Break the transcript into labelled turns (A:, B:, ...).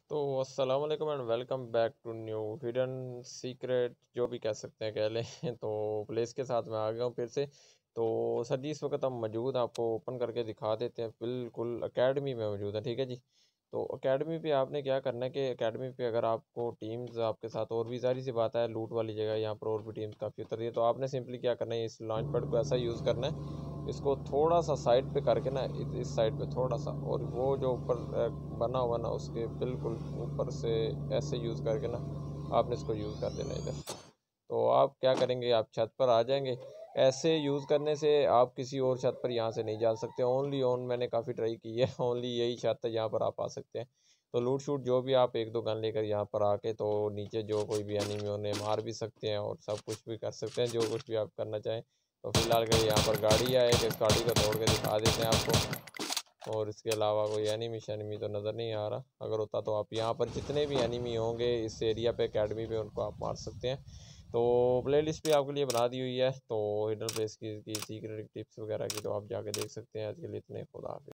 A: तो अस्सलाम वालेकुम and welcome back to new hidden secret जो भी कह सकते हैं कह लें तो प्लेस के साथ मैं आ गया हूँ फिर से। तो सर जी इस वक्त हम मौजूद आपको ओपन करके दिखा देते हैं, बिल्कुल एकेडमी में मौजूद है। ठीक है जी। तो एकेडमी पे आपने क्या करना है कि एकेडमी पे अगर आपको टीम्स आपके साथ और भी ज़ाहिर सी बात है लूट वाली जगह यहाँ पर और भी टीम्स काफ़ी उतर रही है, तो आपने सिंपली क्या करना है, इस लॉन्च पैड को ऐसा यूज़ करना है, इसको थोड़ा सा साइड पे करके ना इस साइड पे थोड़ा सा, और वो जो ऊपर बना हुआ ना उसके बिल्कुल ऊपर से ऐसे यूज़ करके ना आपने इसको यूज़ कर देना इधर। तो आप क्या करेंगे, आप छत पर आ जाएंगे। ऐसे यूज़ करने से आप किसी और छत पर यहाँ से नहीं जा सकते, ओनली ऑन मैंने काफ़ी ट्राई की है ओनली यही छत है जहाँ पर आप आ सकते हैं। तो लूट शूट जो भी आप एक दो गन लेकर यहाँ पर आके तो नीचे जो कोई भी एनिमी उन्हें मार भी सकते हैं और सब कुछ भी कर सकते हैं, जो कुछ भी आप करना चाहें। तो फिलहाल के यहाँ पर गाड़ी है, एक गाड़ी को तोड़ के दिखा देते हैं आपको। और इसके अलावा कोई एनिमी शैनिमी तो नज़र नहीं आ रहा, अगर होता तो आप यहाँ पर जितने भी एनिमी होंगे इस एरिया पे अकेडमी पे उनको आप मार सकते हैं। तो प्ले लिस्ट भी आपके लिए बना दी हुई है, तो हिडन प्लेस की सीक्रेट टिप्स वगैरह की तो आप जाके देख सकते हैं। आज के लिए इतने, खुदा हाफिज़।